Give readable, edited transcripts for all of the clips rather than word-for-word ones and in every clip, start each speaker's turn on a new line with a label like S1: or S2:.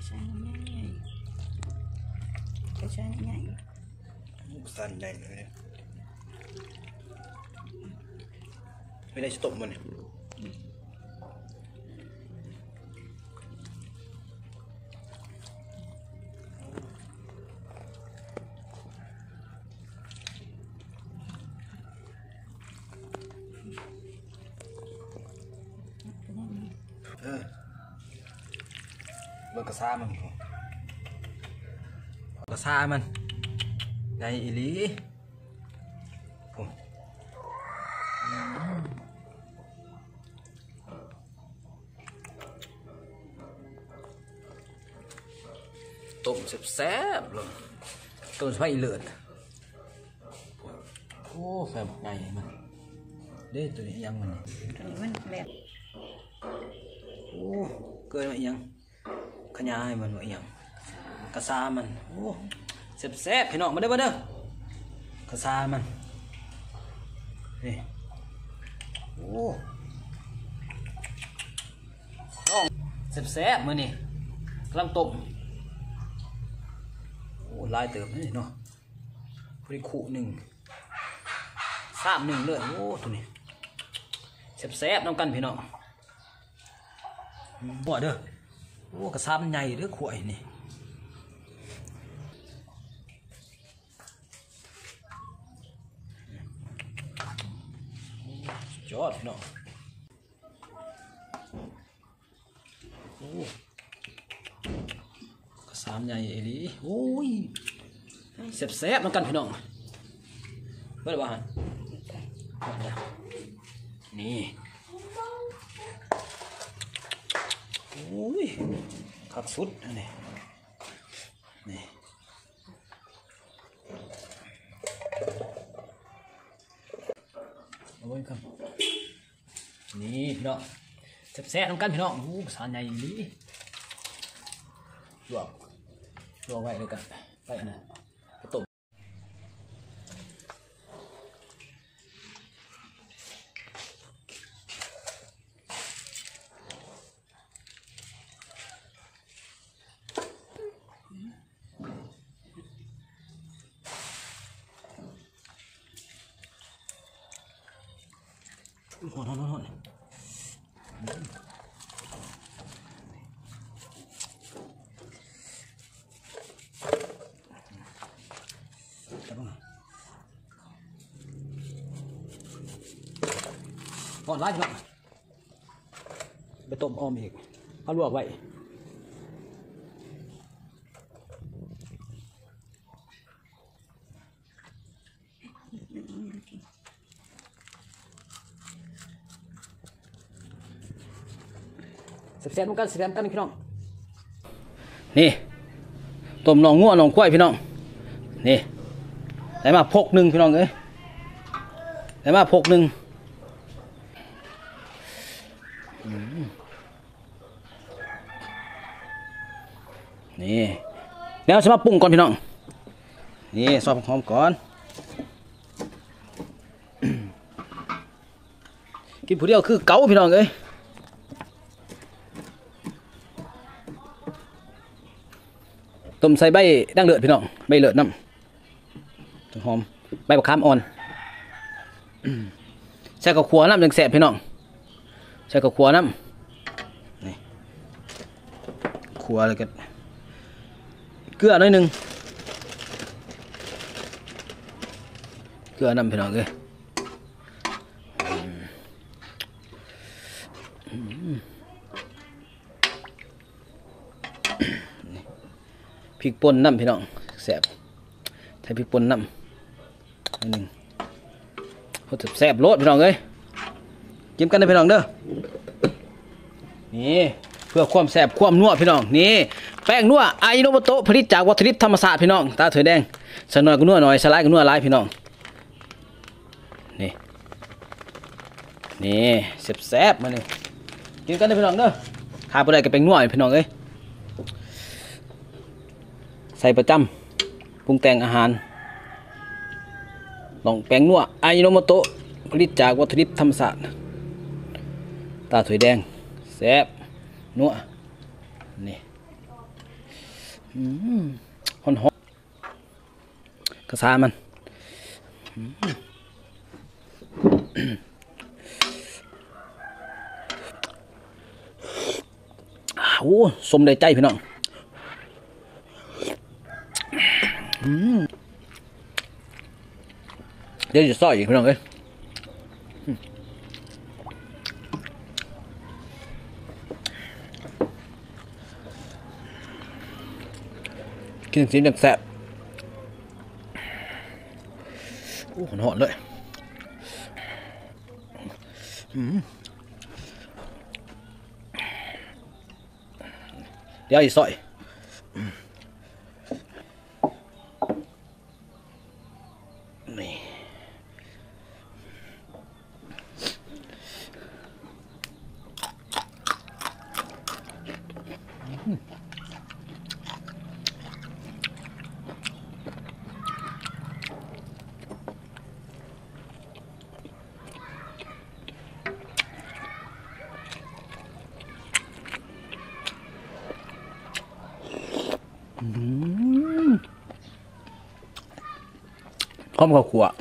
S1: ใช่ง่ายก็ใช่ง่าย
S2: สั่นได้เลยไม่ได้สตบมันเนี่ยเบิกกระซ่ามันกระซ่ามันใหญ่อีหลีผมต้มแซ่บๆเลยต้มสไปเลือดโอ้แซ่บใหญ่มันเด้ตัวนี้ยังมัน
S1: ตัวนี้มันแหลก
S2: โอ้เกินมายังขยายมันว่ายังกระซามันโอ้แซ่บๆพี่น้องมาเด้อกระซามันนี่โอ้น้องแซ่บๆมื้อนี้กำลังต้มโอ้ลายเติมนี่เนาะพอดีขู่หนึ่งสามหนึ่งเลยโอ้ตัวนี้แซ่บๆน้ำกันพี่น้องบ่เด้อโอ้กระซามันใหญ่เด้อขวายนี่ยอดพี่น้องโอ้กระซามใหญ่เอลีโอ้ยแซ่บๆน้ำกันพี่น้องเบิ่งบ่ฮะนี่โอ้ยขัดสุดนี่นี่โอ้ยครับนี่พี่น้องแซ่บๆน้ำกันพี่น้องโอ้สารใหญ่ดีลวกไว้เลยกันไปนะต้มหอนก่อนไล่พี่น้องไปต้มอ้อมอีกเอาลวกไว้แซ่บๆกันพี่น้องนี่ต้มหนองงัวหนองควายพี่น้องนี่ได้มาพกหนึ่งพี่น้องเอ้ยได้มาพกหนึ่งนี่เดี๋ยวจะมาปรุงก่อนพี่น้องนี่ซอสหอมก่อนกินผู้เดียวคือเก๋าพี่น้องเอ้ยต้มใส่ใบดั้งเลือดพี่น้องใบเลือดน้ำหอมใบมะขามอ่อนใส่ข้าวคั่วน้ำจังแสบพี่น้องใส่ข้าวคั่วน้ำนี่คั่วอะไรกันเกลือหน่อยหนึ่งเกลือน้ำพี่น้องเลยพริกป่นน้ำพี่น้องแสบใส่พริกป่นน้ำหนึ่งโคตรแสบรสพี่น้องเลยจิ้มกันนะพี่น้องเด้อนี่เพื่อความแสบความนัวพี่น้องนี่แป้งนัวอายิโนโมโตะผลิตจากวัตถุดิบธรรมชาติพี่น้องตาเถื่อแดงสนอยก็นัวหน่อยสลายก็นัวหลายพี่น้องนี่แสบๆมาเลยกินกันนะพี่น้องเด้อหาไปได้กับแป้งนัวพี่น้องเอ้ยใส่ประจำปรุงแต่งอาหารลองแป้งนัวอายิโนโมโตะผลิตจากวัตถุดิบธรรมชาติตาเถื่อแดงแสบนัวนี่หอนกระซามันโอ้สมได้ใจพี่น้องเดี๋ยวจะซอยอีกพี่น้องเอ้ยกินสีแดงแซ่บโอ้หอนเลยเดี๋ยวอีกซอยนี่หอมข้าวคั่ว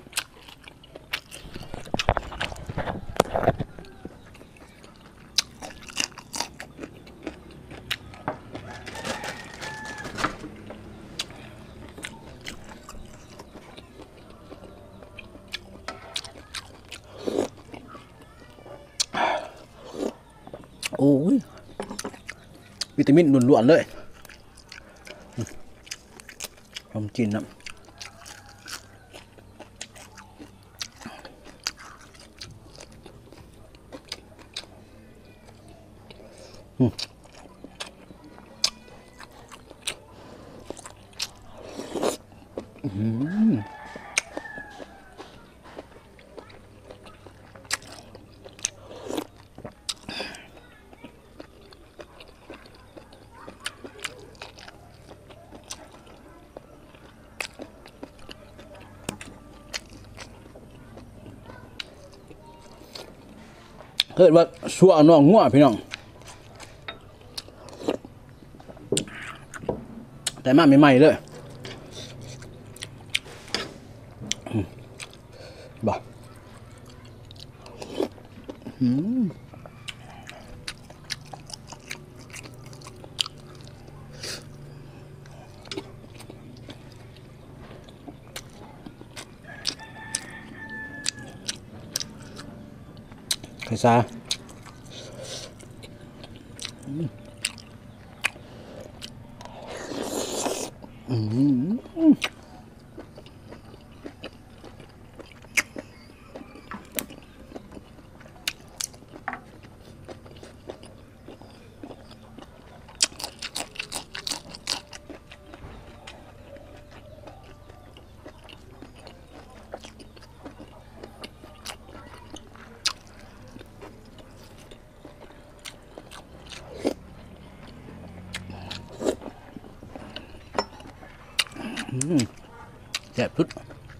S2: โอ้ยวิตามินล้วนๆเลยขนมจีนนะเกิดว่าชัวน้องงัวพี่น้องแต่มาใหม่ๆเลยบ่ใครซาแซ่บสุด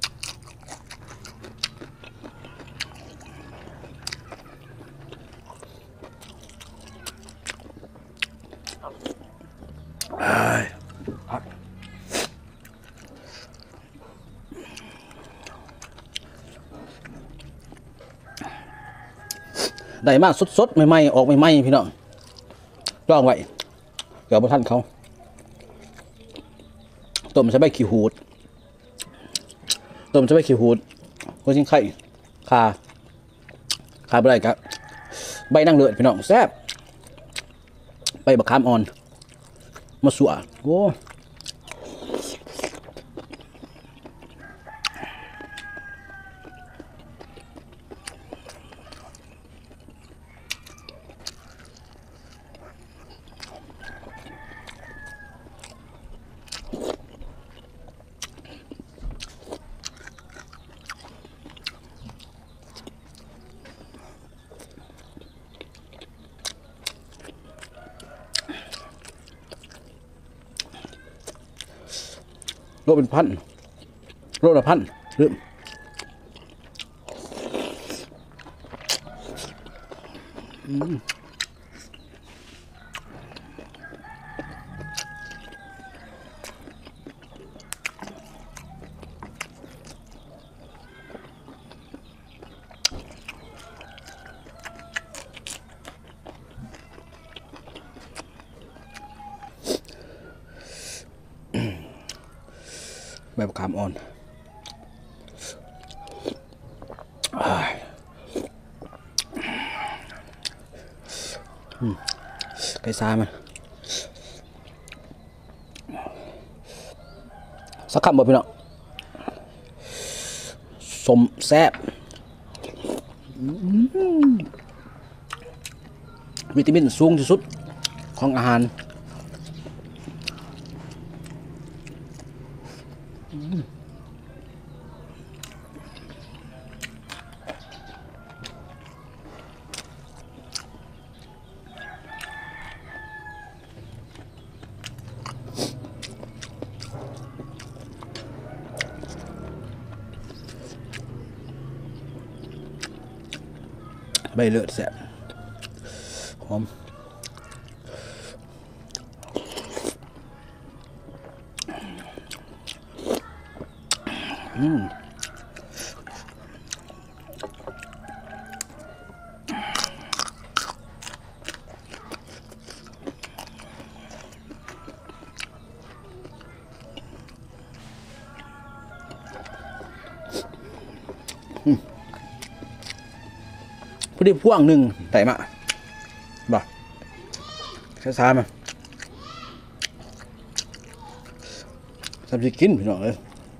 S2: ได้มาสดๆใหม่ๆออกใหม่ๆพี่น้องลองไว้เกือบบ่ทันเขาต้มใส่ใบขี้หูดต้มใส่ใบขี้หูดหัวชิงไข่ขาบ่ได้ครับใบนางเลือดพี่น้องแซ่บใบบักขามอ่อนมาสัวโอ้โลเป็นพันโลละพันลืมใบมะขามอ่อนไก่ซามันสักคำบ่พี่น้องสมแซ่บวิตามินสูงที่สุดของอาหารใบเลือดแซ่บหอมพอดีพ่วงหนึ่งไต่มาบ่ช้าๆมาทำสิกินพี่น้องเลย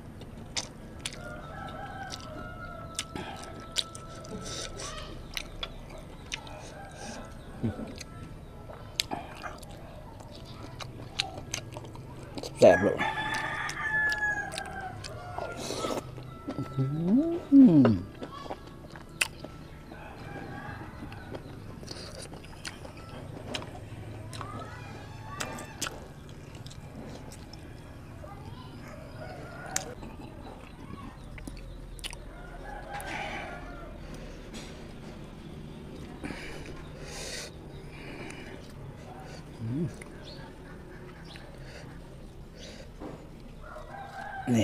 S2: แซ่บเลยนี่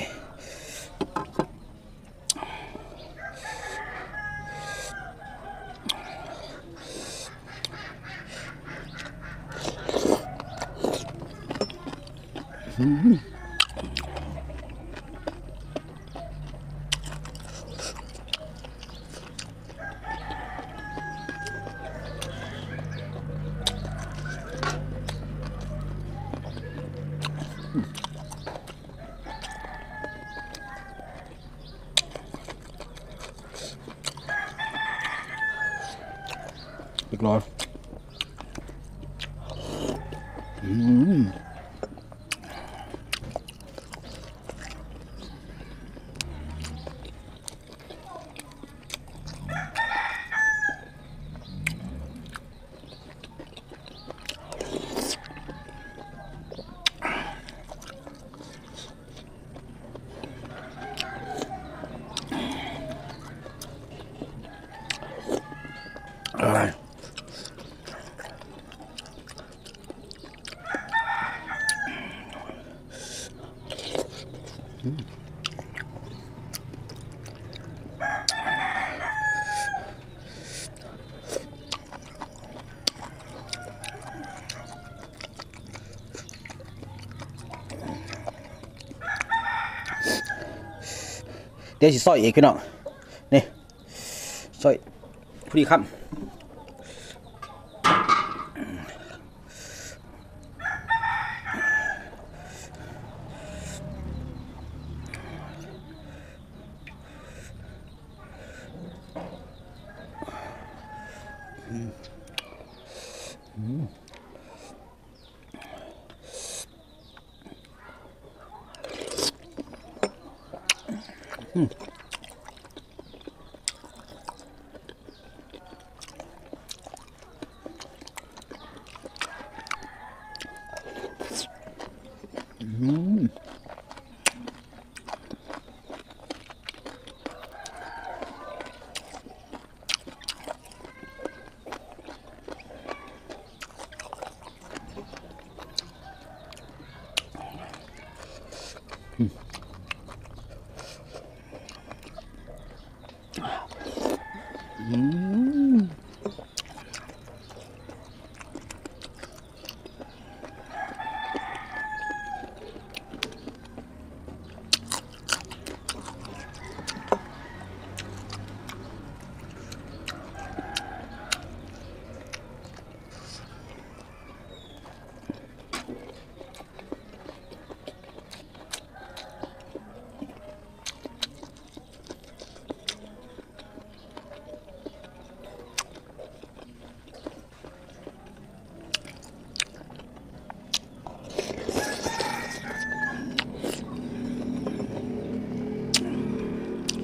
S2: เรียบร้อยอะไรเดี๋ยวสิซอยอีกพี่น้องนี่ซอยพอดีครับ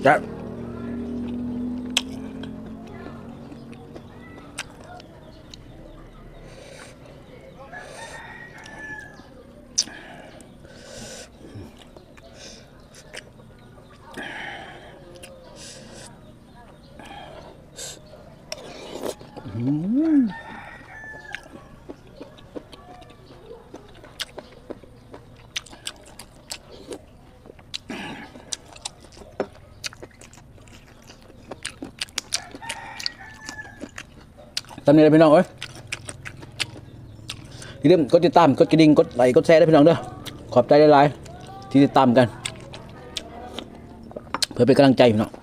S2: จ้ะตำนี้เลยพี่น้องเอ้ยอย่าลืมกดติดตามกดกระดิ่งกดไลค์กดแชร์ด้วยพี่น้องเด้อขอบใจหลายๆที่ติดตามกันเพื่อเป็นกำลังใจพี่น้อง